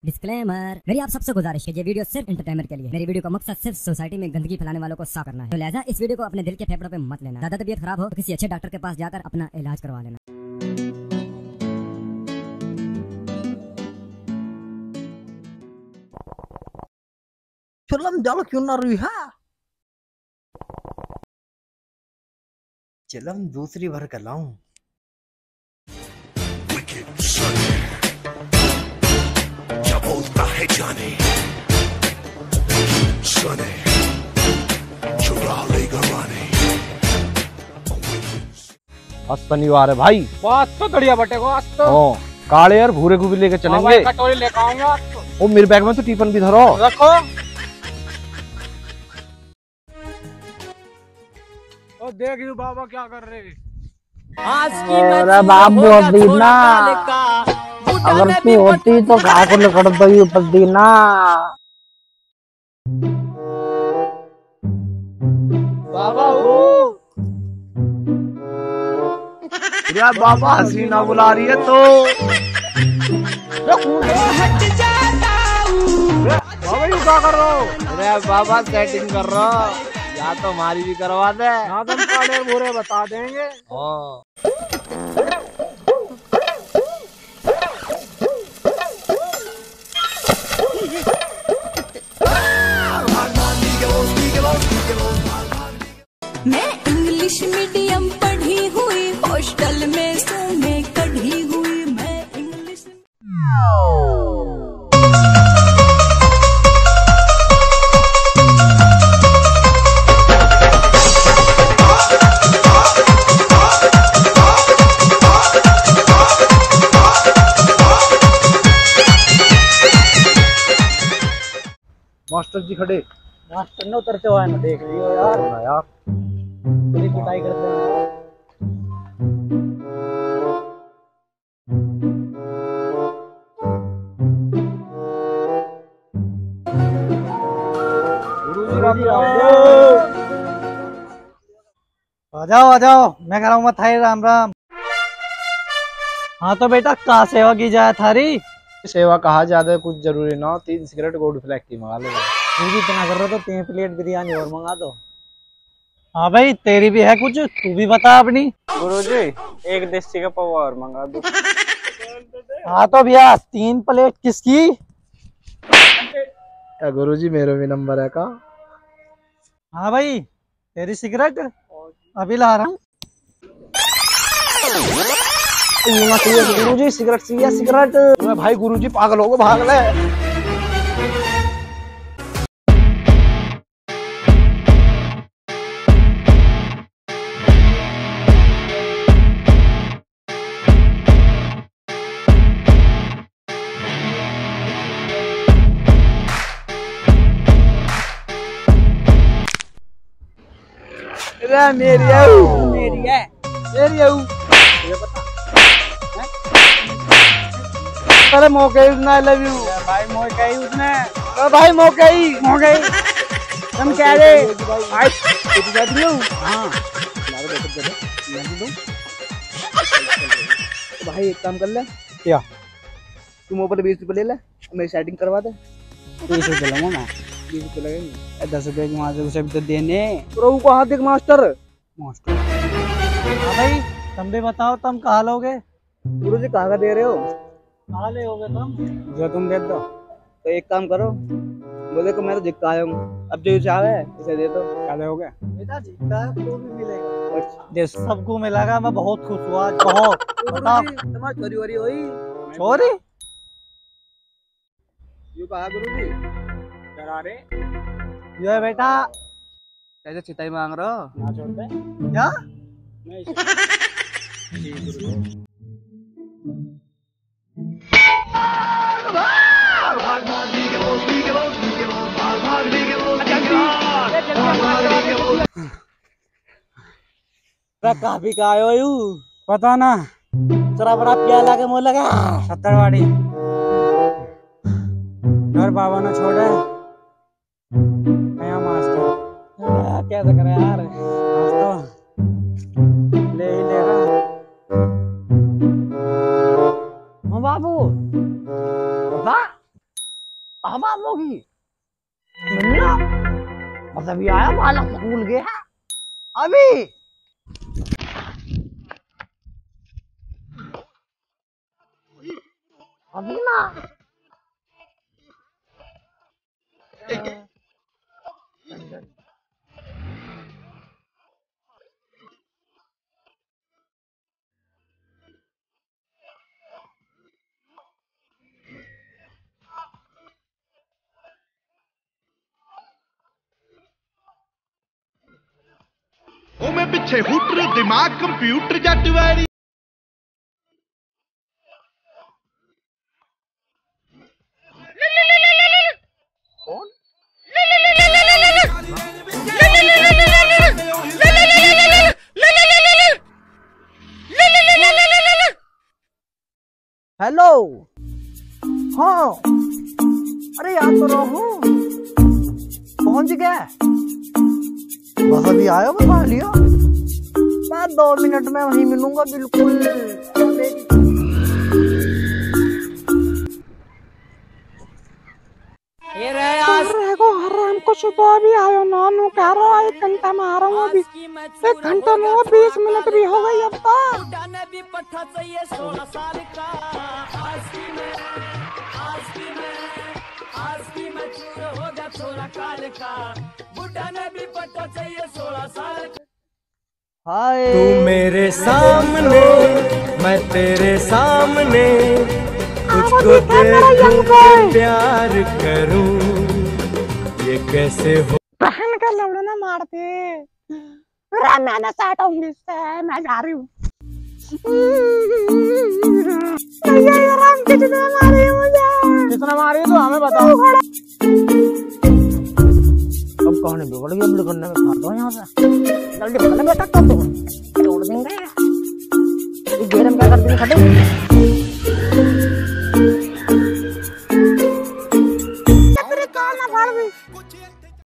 Disclaimer, मेरी आप सबसे गुजारिश है, ये वीडियो सिर्फ एंटरटेनमेंट के लिए। मेरी वीडियो का मकसद सिर्फ सोसाइटी में गंदगी फैलाने वालों को साफ करना है, तो लिहाजा इस वीडियो को अपने दिल के फेफड़ों पे मत लेना। ज्यादा तबीयत खराब हो तो किसी अच्छे डॉक्टर के पास जाकर अपना इलाज करवा लेना। film jaluk Yunariha. चलम दूसरी भर कर लाऊं। क्या बोलता है जाने सुने चुरा लेगा रानी। आज शनिवार है भाई। बात तो बढ़िया बटे को आज तो। काले और भूरे को भी लेके चलेंगे। कटोरी लेकर आऊंगा आज तो। वो मेरे बैग में तो टिफिन भी धरो रखो। ओ देख यू बाबा क्या कर रहे। अरे बाबू होती ना, अगर तू होती तो क्या कर दो पड़ती ना। बाबा यार बाबा हसीना बुला रही है तो बाबा यू क्या कर रहे हो। अरे बाबा सेटिंग कर रहा, या तो हमारी भी करवा दे। ना तुम काले बुरे बता देंगे। मैं इंग्लिश मीडियम पढ़ी हुई, हॉस्टल में सो मैं कढ़ी हुई। मैं इंग्लिश मास्टर जी खड़े। मास्टर ने उतरते हुए ना देख लियो यार। यार बड़ी पिटाई करते हैं। आ जाओ मैं कह रहा हूँ मत थाई राम राम। हाँ तो बेटा कहाँ सेवा की जाए थारी। सेवा कहा ज्यादा कुछ जरूरी ना हो, 3 सिगरेट गोल्ड फ्लैग की मंगा लो। तू भी इतना कर रहा तो 3 प्लेट बिरयानी और मंगा दो। हाँ भाई तेरी भी है कुछ, तू भी बता अपनी। गुरुजी एक देसी का पवा और मंगा दो। हाँ तो भैया 3 प्लेट किसकी। गुरुजी मेरा भी नंबर है का। हाँ भाई तेरी सिगरेट अभी ला रहा हूँ। गुरुजी सिगरेट चाहिए सिगरेट। मैं भाई गुरुजी पागल हो गए, भाग ले। मेरी है अरे मौके ना लव यू भाई मोह कही उसने। भाई मौके तुम कह रहे भाई हाँ भाई एक काम कर ले। क्या? तुम ऊपर 20 रुपए ले ले, मेरी सेटिंग करवा दे। 30 रुपए लूंगा मैं। 20 रुपए लगेंगे। 10 रुपए की मास्टर से भी तो देने। प्रभु को हाथ देख मास्टर। हाँ भाई तुम भी बताओ तुम कहाँ लोगे। गुरुजी कहाँ का दे रहे हो। कहाँ ले होगे तुम। जो तुम दे दो। तो एक काम करो, बोले को मैं तो जिक्का आया हूँ, अब जो चाहे इसे दे दो। क्या दोगे। बेटा जितना तो भी मिलेगा। दे सबको मिलेगा। मैं बहुत खुश हुआ आज बहुत। तुम्हारी चोरी वोरी हुई। चोरी यू कहा गुरुजी। डरा रे जो है बेटा कैसे चिताई मांग रहे हो। ना छोड़ दे। क्या काफी का आयो यू पता ना जरा बड़ा प्याला के मुंह लगा 70 वाड़ी घर बाबा ने छोड़े नया मास्टर। कैसे करे यार। मास्टर ले ही ले रहा। बाबू बाबा अब आप लोगी मिलना बस अभी आया बालक स्कूल गया अभी अभी ना ਉਹ ਮੈਂ ਪਿੱਛੇ ਹੂਟਰ ਦਿਮਾਗ ਕੰਪਿਊਟਰ ਜੱਟ ਵੈਰੀ हेलो हाँ अरे याद तो रहा हूँ पहुंच गया बस अभी आया बता लिया मैं 2 मिनट में वहीं मिलूंगा बिल्कुल हराम को सुबह भी आयो नानू कह रहा 1 घंटा में आ रहा हूँ अभी 1 घंटा में 20 मिनट भी हो गई अब तू मेरे सामने मैं तेरे सामने तुझको देखूं के प्यार करूं ये कैसे हो बहन का लौड़ा ना मारते मैंने साठ होंगी से मैं जा रही हूँ कितना मारी मुझे कितना मारी तो हमें बताओ अब कौन है बिगड़ गया बिगड़ करने में फाड़ दो यहाँ से जल्दी पकड़ बेटा तो छोड़ देंगे ये गेम क्या करते हैं खड़े